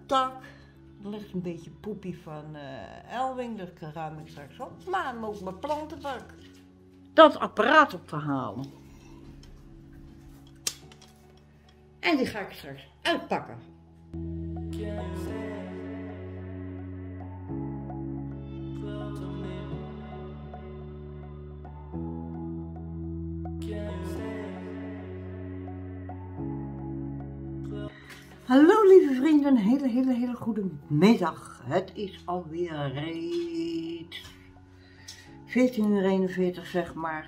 tak. Er ligt een beetje poepie van Elwing, dat ruim ik straks op. Maar ook mijn plantenbak. Dat apparaat op te halen. En die ga ik straks uitpakken. Hallo lieve vrienden, een hele goede middag. Het is alweer reeds 14:41 zeg maar.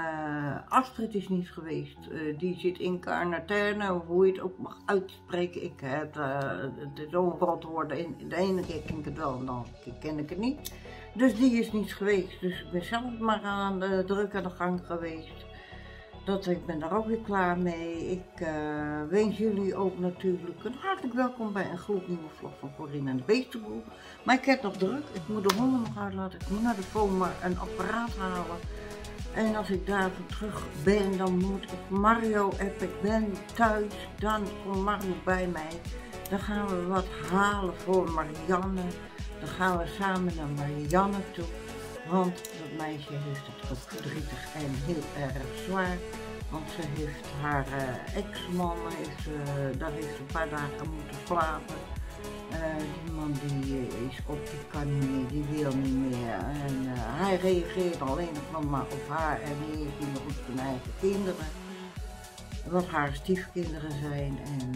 Astrid is niet geweest, die zit in quarantaine, of hoe je het ook mag uitspreken. Ik heb zo'n rot worden, de ene keer ken ik het wel, en de andere keer ken ik het niet. Dus die is niet geweest, dus ik ben zelf maar aan de druk aan de gang geweest. Ik ben daar ook weer klaar mee. Ik wens jullie ook natuurlijk een hartelijk welkom bij een gloednieuwe vlog van Corinne en de Beestenboel. Maar ik heb nog druk, ik moet de honden nog uitlaten, ik moet naar de FOMA een apparaat halen. En als ik daarvan terug ben, dan moet ik Mario appen. Ik ben thuis, dan komt Mario bij mij. Dan gaan we wat halen voor Marianne. Dan gaan we samen naar Marianne toe. Want dat meisje heeft het ook verdrietig en heel erg zwaar. Want ze heeft haar ex-man, daar heeft ze een paar dagen moeten slapen. Die man die is op, die kan niet meer, die wil niet meer. En hij reageert alleen nog maar op haar en die heeft niet meer op zijn eigen kinderen. Wat haar stiefkinderen zijn. En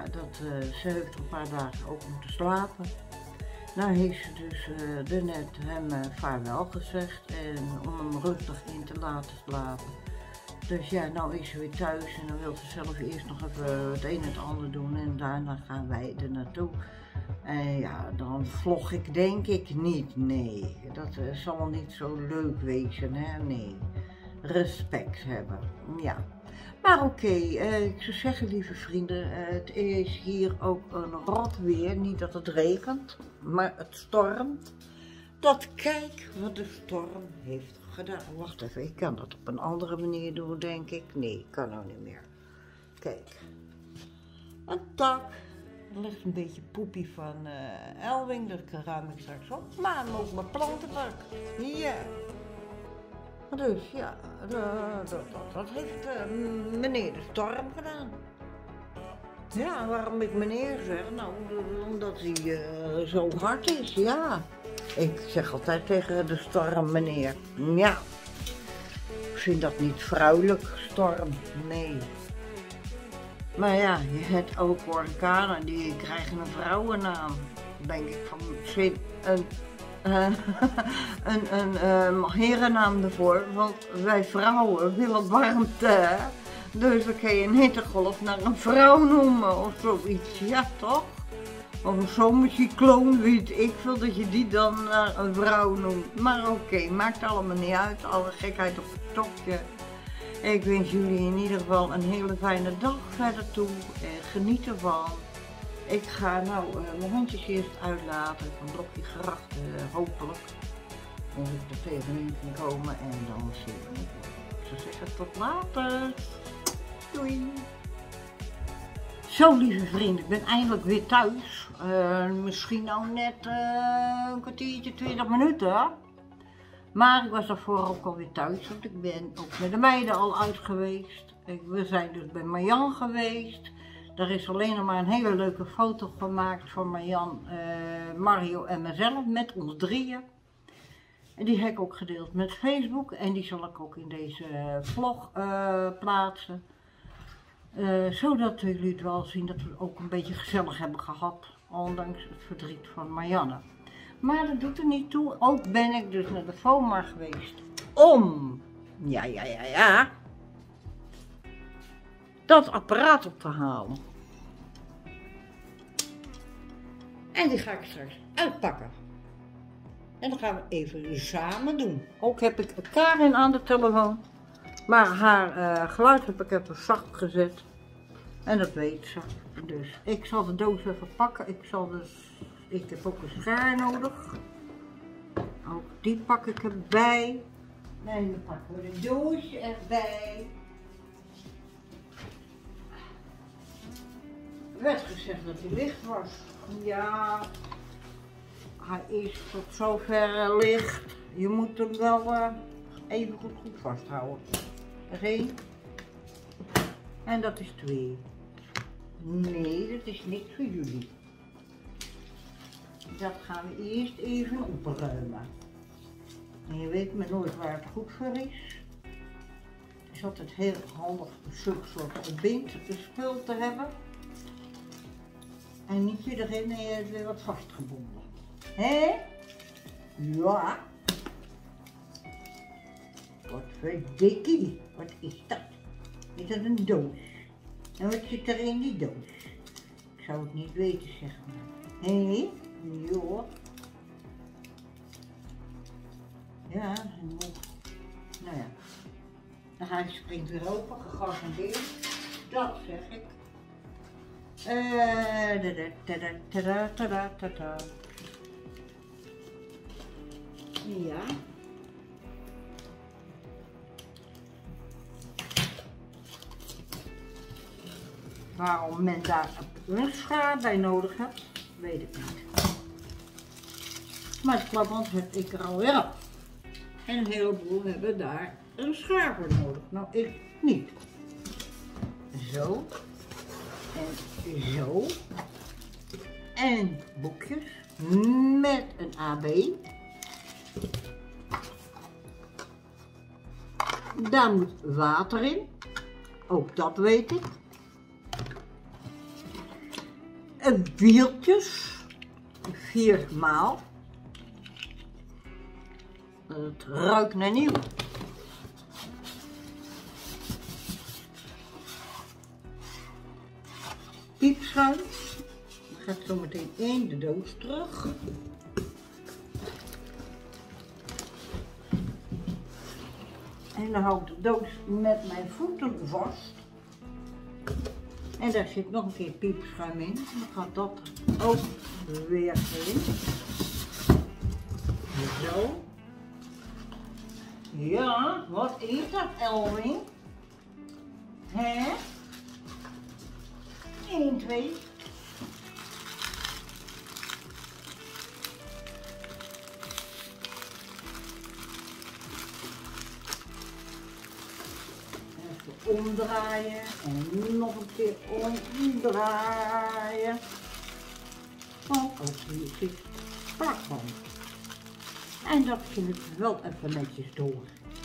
ze heeft een paar dagen ook moeten slapen. Nou heeft ze dus daarnet hem vaarwel gezegd en om hem rustig in te laten slapen. Dus ja, nou is ze weer thuis en dan wil ze zelf eerst nog even het een en het ander doen en daarna gaan wij er naartoe. En ja, dan vlog ik denk ik niet, nee. Dat zal niet zo leuk wezen, hè, nee. Respect hebben, ja. Maar oké, ik zou zeggen lieve vrienden, het is hier ook een rot weer. Niet dat het regent, maar het stormt. Kijk wat de storm heeft gedaan. Wacht even, ik kan dat op een andere manier doen denk ik. Nee, ik kan nou niet meer. Kijk, een tak. Er ligt een beetje poepie van Elwing, dat ruim ik straks op. Maar ook mijn plantenbak. Ja. Dus ja, dat heeft meneer de storm gedaan. Ja, waarom ik meneer zeg? Nou, omdat hij zo hard is, ja. Ik zeg altijd tegen de storm meneer. Ja, ik vind dat niet vrouwelijk, storm, nee. Maar ja, je hebt ook orkanen die krijgen een vrouwennaam. Denk ik van, een herennaam ervoor, want wij vrouwen willen warmte. Dus dan kun je een hittegolf naar een vrouw noemen of zoiets, ja toch? Of een zomercycloon, weet ik veel, dat je die dan naar een vrouw noemt. Maar oké, maakt allemaal niet uit, alle gekheid op het stokje. Ik wens jullie in ieder geval een hele fijne dag verder toe. Geniet ervan. Ik ga nou mijn hondjes eerst uitlaten, een blokje gracht hopelijk. Als ik er tegenin kan komen en dan zien we het. Ik zou zeggen tot later. Doei. Zo lieve vrienden, ik ben eindelijk weer thuis. Misschien nou net een kwartiertje, 20 minuten. Maar ik was daarvoor ook alweer thuis, want ik ben ook met de meiden al uit geweest. We zijn dus bij Marjan geweest. Er is alleen nog maar een hele leuke foto gemaakt van Marjan, Mario en mezelf met ons drieën. En die heb ik ook gedeeld met Facebook en die zal ik ook in deze vlog plaatsen. Zodat jullie het wel zien dat we het ook een beetje gezellig hebben gehad, ondanks het verdriet van Marianne. Maar dat doet er niet toe, ook ben ik dus naar de FOMA geweest om, dat apparaat op te halen. En die ga ik straks uitpakken. En dan gaan we even samen doen. Ook heb ik Karin aan de telefoon. Maar haar geluid heb ik even zacht gezet. En dat weet ze. Dus ik zal de doos even pakken. Ik heb ook een schaar nodig. Ook die pak ik erbij. En dan pakken we de doos erbij. werd gezegd dat hij licht was. Ja, hij is tot zover licht. Je moet hem wel even goed vasthouden. Dat is 1. En dat is 2. Nee, dat is niks voor jullie. Dat gaan we eerst even opruimen. En je weet maar nooit waar het goed voor is. Het is altijd heel handig om zulke soort ontbind de spul te hebben. En niet weer erin en je hebt weer wat vastgebonden. Hé? Ja. Wat verdikkie. Wat is dat? Is dat een doos? En wat zit er in die doos? Ik zou het niet weten, zeg maar. Hé? Ja. Ja, nou ja. Dan ga ik springt weer open, gegarandeerd. Dat zeg ik. Ja. Waarom men daar een schaar bij nodig heeft, weet ik niet. Maar het klapband heb ik er alweer af. En een heleboel hebben daar een schaar voor nodig. Nou, ik niet. Zo. En zo. En boekjes met een AB. Daar moet water in. Ook dat weet ik. Wieltjes. 4 maal. Het ruikt naar nieuw. Piepschuim. Dan gaat zo meteen in de doos terug. En dan hou ik de doos met mijn voeten vast. En daar zit nog een keer piepschuim in. Dan gaat dat ook weer in. Zo. Ja, wat is dat, Elwin? Hè? 1, 2. Even omdraaien en nog een keer omdraaien. Want ook hier zit plakband. En dat ging het wel even netjes door.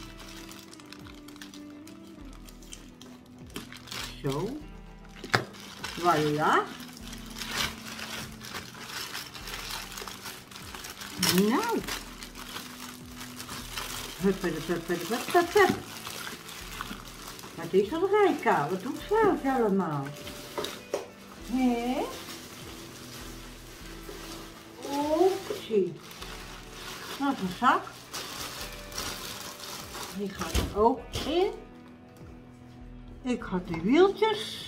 Zo. Voilà. Nou. Hup. Wat is dat Rijka? Wat doet Slaaf allemaal? Hé? Oepsie. Dat is een zak. Die gaat er ook in. Ik had die wieltjes.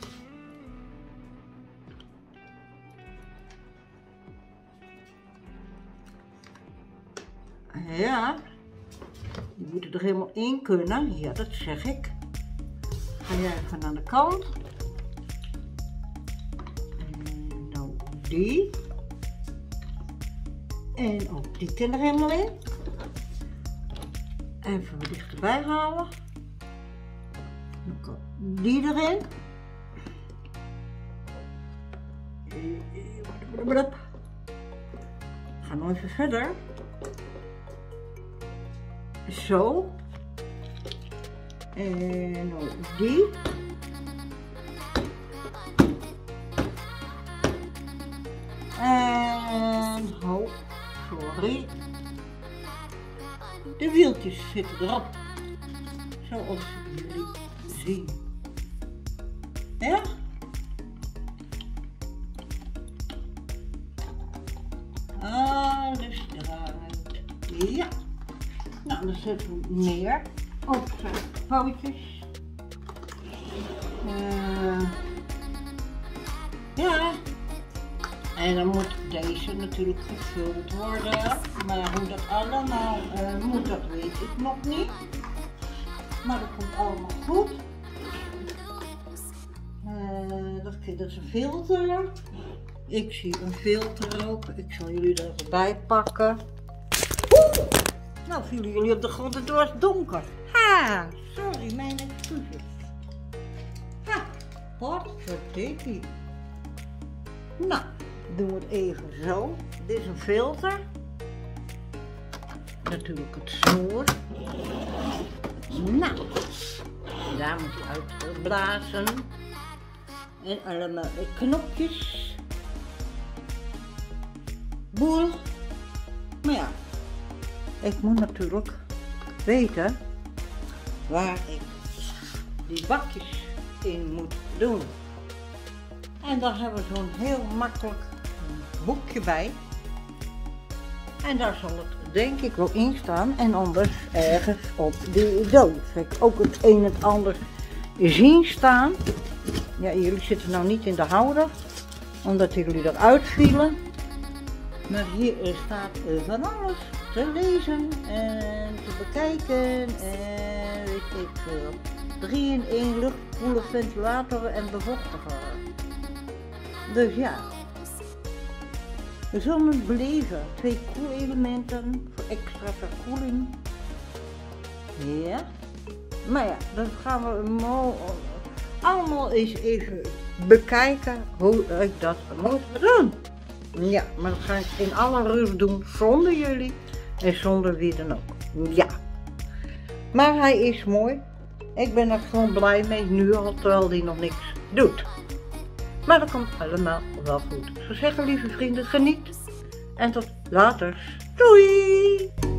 Ja, die moeten er helemaal in kunnen. Ja, dat zeg ik. Ga jij even aan de kant. En dan die. En ook die kan er helemaal in. Even wat dichterbij halen. Dan kan die erin. Ga nog even verder. Zo. En ook die. En sorry. De wieltjes zitten erop. Zoals jullie zien. Ja? Alles eruit. Ja. Nou, dan zetten we meer op zijn pootjes. Ja. En dan moet deze natuurlijk gevuld worden. Maar hoe dat allemaal moet, dat weet ik nog niet. Maar dat komt allemaal goed. Dat is een filter. Ik zie een filter ook. Ik zal jullie er even bij pakken. Oeh! Nou vielen jullie op de grond en het was donker. Ha! Sorry, mijn excuses. Ha! Potverdikkie. Nou, doen we het even zo. Dit is een filter. Natuurlijk het snoer. Nou, daar moet je uitblazen. En allemaal knopjes. Boel. Maar ja, ik moet natuurlijk weten waar ik die bakjes in moet doen. En daar hebben we zo'n heel makkelijk boekje bij. En daar zal het denk ik wel in staan en anders ergens op die doos. Ik ook het een en het ander zien staan. Ja, jullie zitten nou niet in de houder, omdat jullie eruit vielen. Maar hier staat van alles te lezen en te bekijken en weet ik veel. 3-in-1 luchtkoeler, ventilator en bevochtiger. Dus ja, we zullen het beleven. 2 koelelementen voor extra verkoeling. Ja, maar ja, dat gaan we allemaal eens even bekijken hoe ik dat moet doen. Ja, maar dat ga ik in alle rust doen zonder jullie en zonder wie dan ook. Ja, maar hij is mooi. Ik ben er gewoon blij mee nu al, terwijl hij nog niks doet. Maar dat komt allemaal wel goed. Ik zou zeggen, lieve vrienden, geniet. En tot later. Doei!